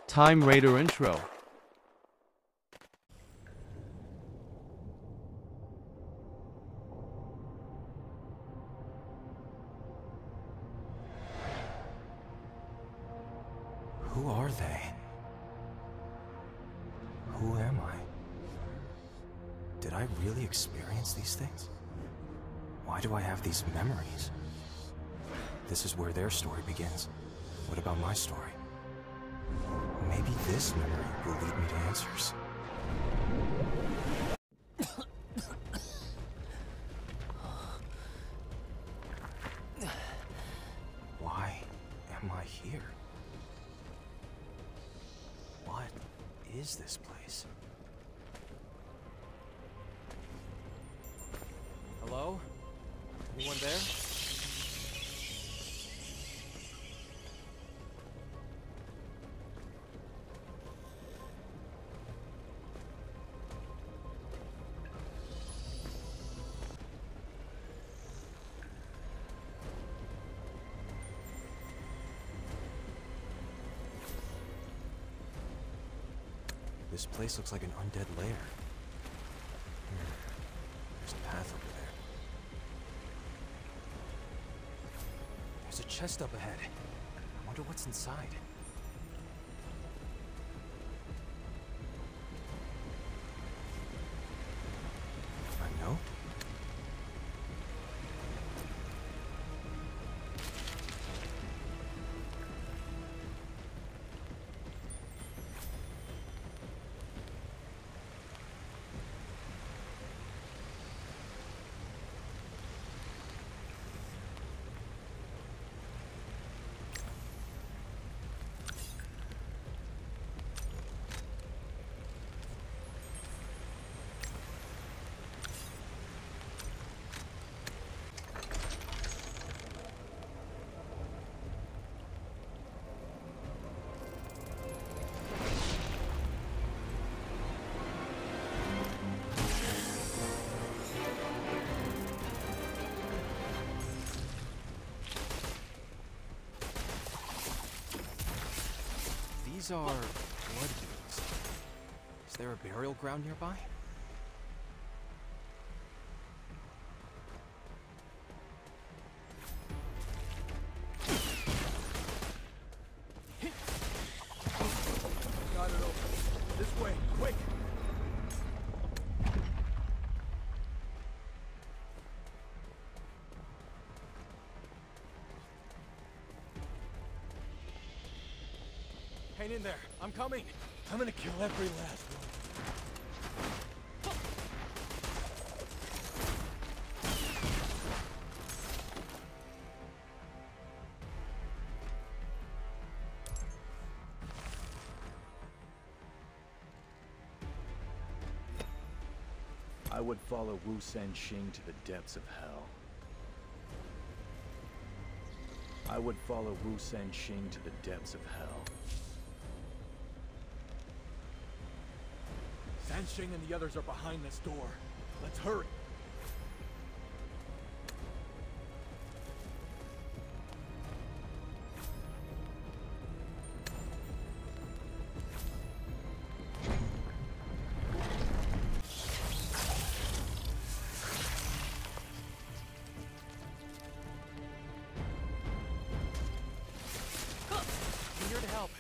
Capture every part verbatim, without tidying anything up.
Time Raider intro. Who are they? Who am I? Did I really experience these things? Why do I have these memories? This is where their story begins. What about my story? Maybe this memory will lead me to answers. Why am I here? What is this place? Hello? Anyone there? This place looks like an undead lair. Hmm. There's a path over there. There's a chest up ahead. I wonder what's inside. I know. These are blood beads. Is there a burial ground nearby? Got it open. This way, quick! Hang in there. I'm coming. I'm gonna kill every last one. I would follow Wu Senxing to the depths of hell. I would follow Wu Senxing to the depths of hell. Sanxing and the others are behind this door. Let's hurry. I'm here to help.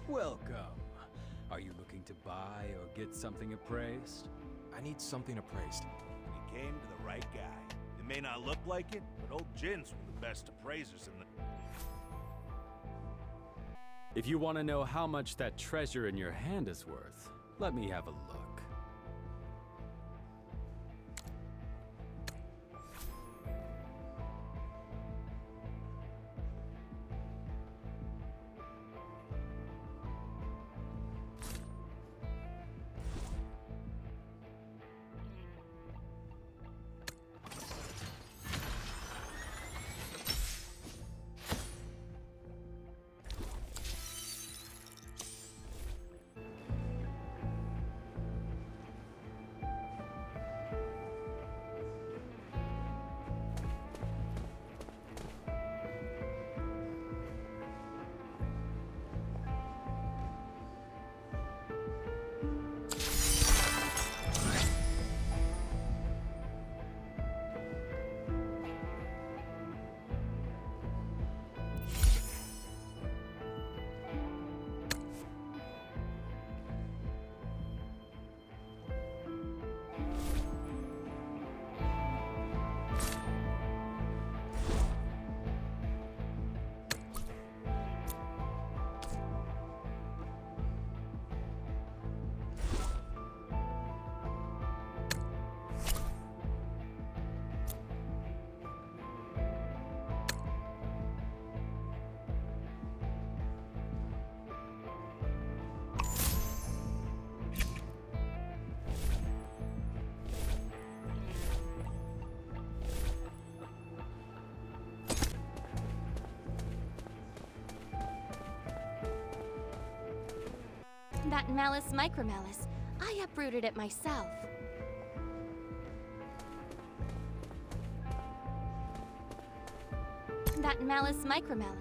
Welcome. Are you looking to buy or get something appraised? I need something appraised. We came to the right guy. It may not look like it, but old Jin's one of the best appraisers in the... If you want to know how much that treasure in your hand is worth, let me have a look. That Malice Micromalice, I uprooted it myself. That Malice Micromalice.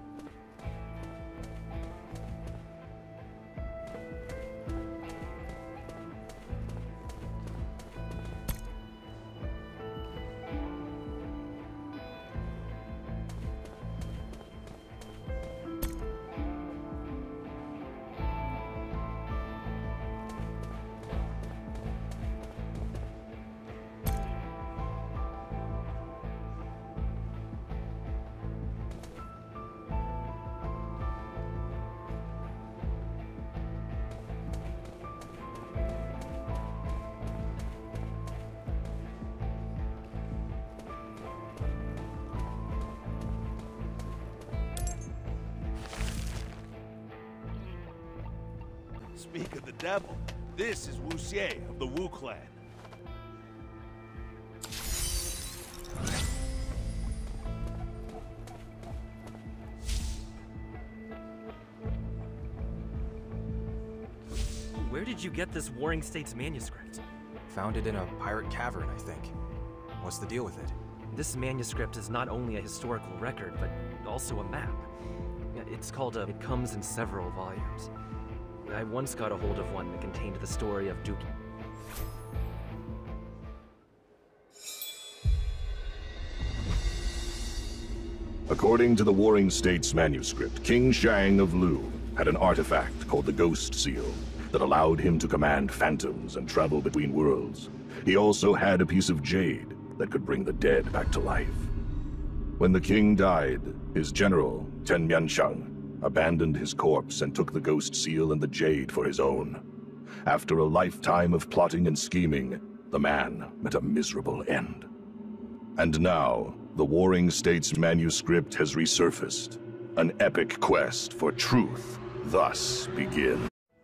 Speak of the devil, this is Wu Xie of the Wu clan. Where did you get this Warring States manuscript? Found it in a pirate cavern, I think. What's the deal with it? This manuscript is not only a historical record, but also a map. It's called a... It comes in several volumes. I once got a hold of one that contained the story of Duke... According to the Warring States manuscript, King Shang of Lu had an artifact called the Ghost Seal that allowed him to command phantoms and travel between worlds. He also had a piece of jade that could bring the dead back to life. When the king died, his general, Ten Mianshang, abandoned his corpse and took the Ghost Seal and the jade for his own. After a lifetime of plotting and scheming, the man met a miserable end. And now, the Warring States manuscript has resurfaced. An epic quest for truth thus begins.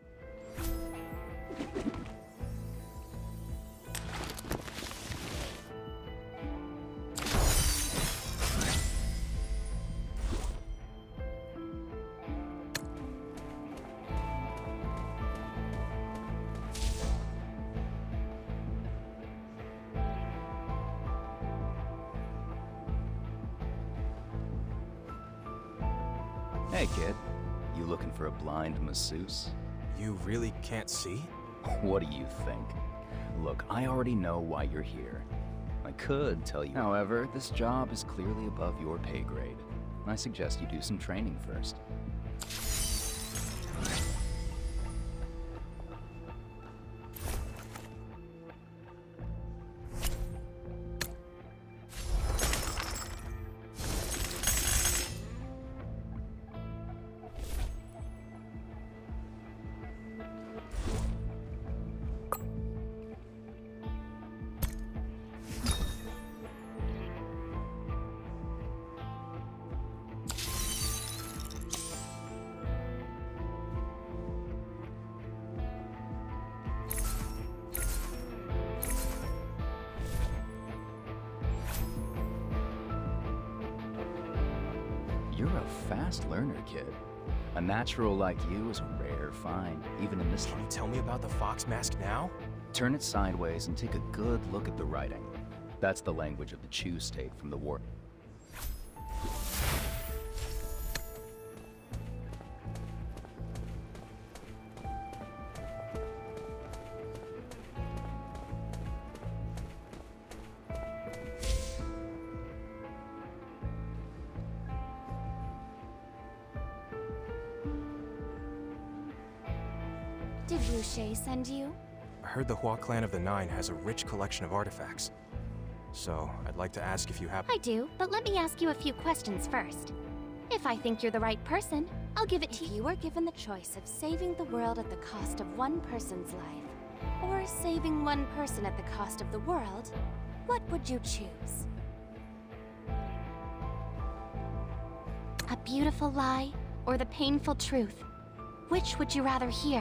Hey kid, you looking for a blind masseuse? You really can't see? What do you think? Look, I already know why you're here. I could tell you. However, this job is clearly above your pay grade. I suggest you do some training first. You're a fast learner, kid. A natural like you is a rare find, even in this Can you life. tell me about the Fox mask now? Turn it sideways and take a good look at the writing. That's the language of the Chu state from the war. Did Wu Shay send you? I heard the Hua clan of the Nine has a rich collection of artifacts. So, I'd like to ask if you have- I do, but let me ask you a few questions first. If I think you're the right person, I'll give it to you. If you were given the choice of saving the world at the cost of one person's life, or saving one person at the cost of the world, what would you choose? A beautiful lie, or the painful truth? Which would you rather hear?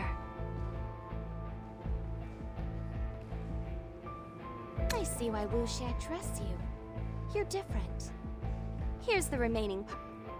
I see why Wu Xie trusts you. You're different. Here's the remaining part.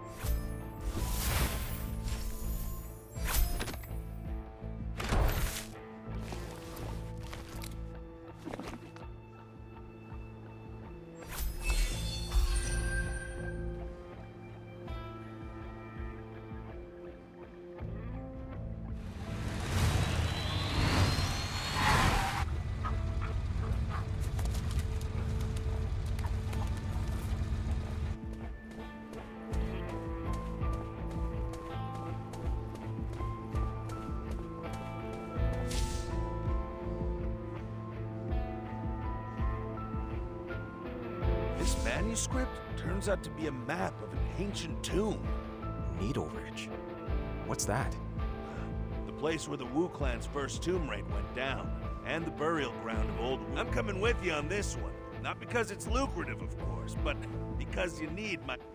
This manuscript turns out to be a map of an ancient tomb. Needle Ridge. What's that? The place where the Wu clan's first tomb raid went down, and the burial ground of old Wu. I'm coming with you on this one. Not because it's lucrative, of course, but because you need my...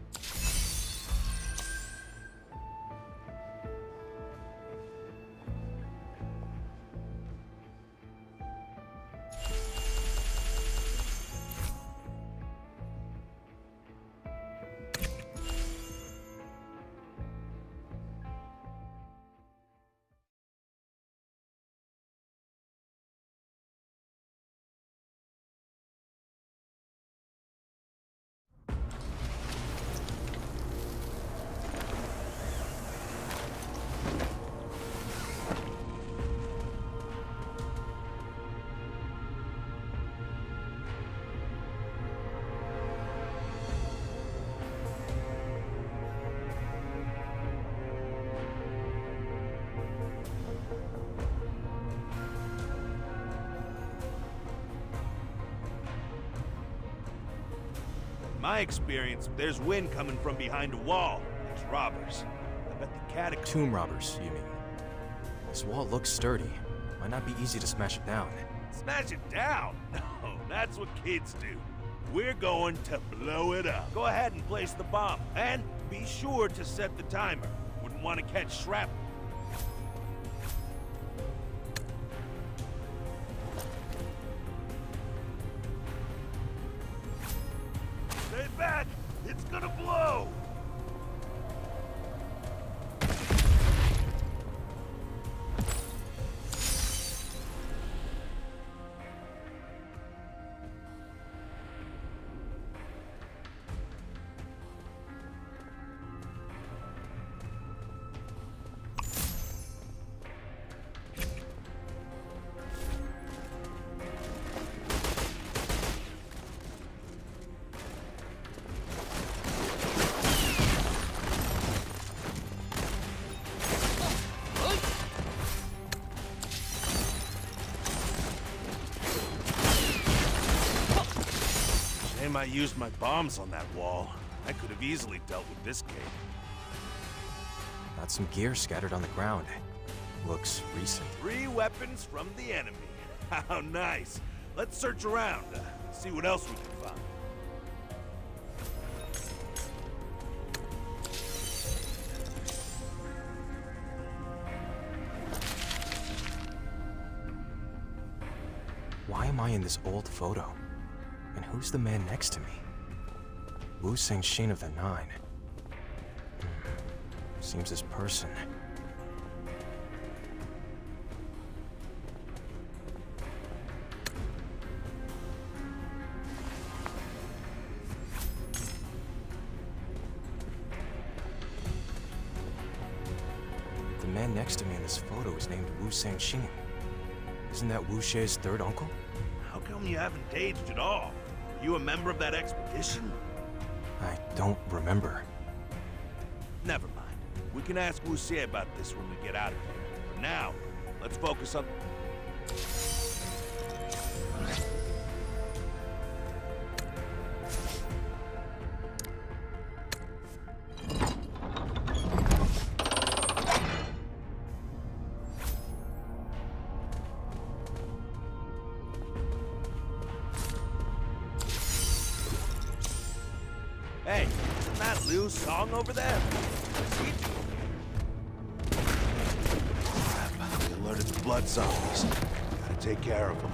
My experience, if there's wind coming from behind a wall, there's robbers. I bet the catacomb... Tomb robbers, you mean? This wall looks sturdy. Might not be easy to smash it down. Smash it down? No, that's what kids do. We're going to blow it up. Go ahead and place the bomb. And be sure to set the timer. Wouldn't want to catch shrapnel. Stay back! It's gonna blow! Shame I used my bombs on that wall. I could have easily dealt with this cave. Got some gear scattered on the ground. Looks recent. Three weapons from the enemy. How nice. Let's search around, uh, see what else we can find. Why am I in this old photo? And who's the man next to me? Wu Shen of the Nine. Seems this person... The man next to me in this photo is named Wu Sanxing. Isn't that Wu She's third uncle? How come you haven't aged at all? You a member of that expedition? I don't remember. Never mind. We can ask Wu Xie about this when we get out of here. For now, let's focus on... Hey, isn't that Liu's song over there? Crap, we alerted the blood zombies. Gotta take care of them.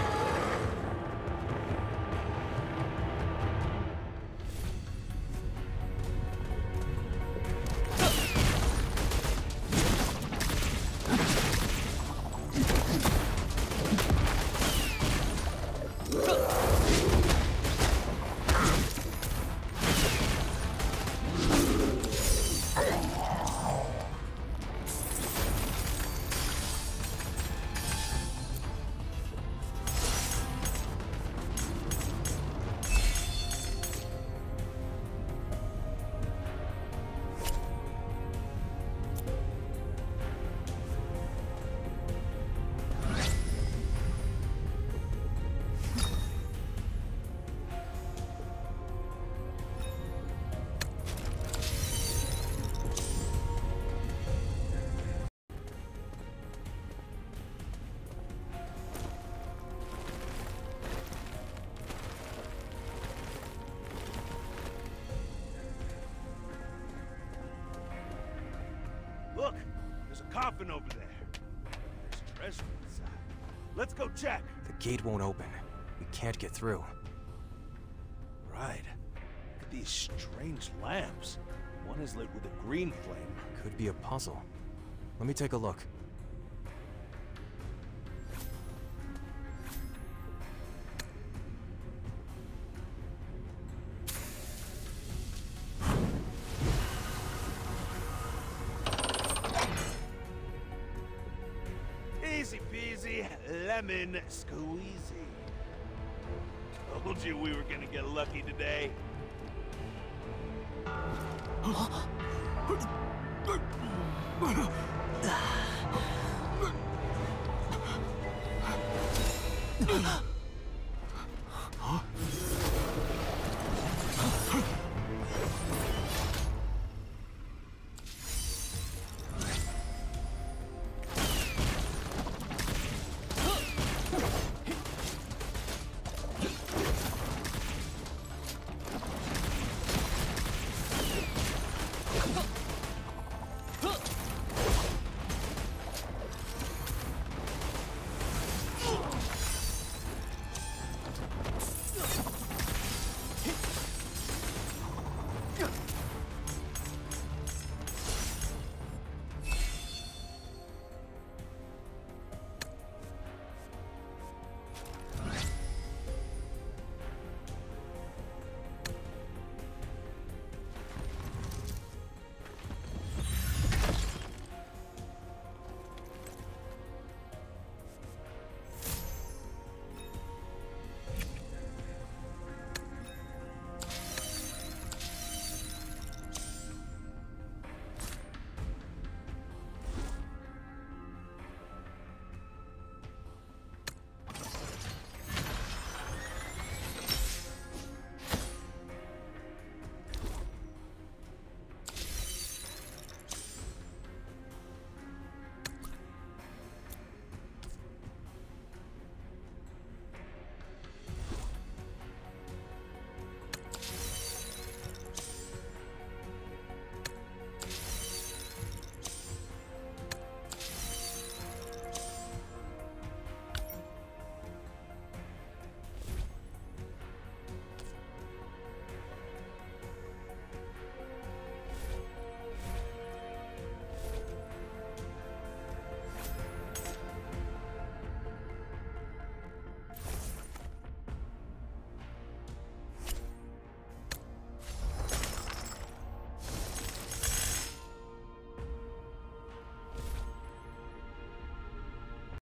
Look, there's a coffin over there. There's treasure inside. Let's go check. The gate won't open. We can't get through. Right. Look at these strange lamps. One is lit with a green flame. Could be a puzzle. Let me take a look. Easy peasy, lemon squeezy. Told you we were gonna get lucky today.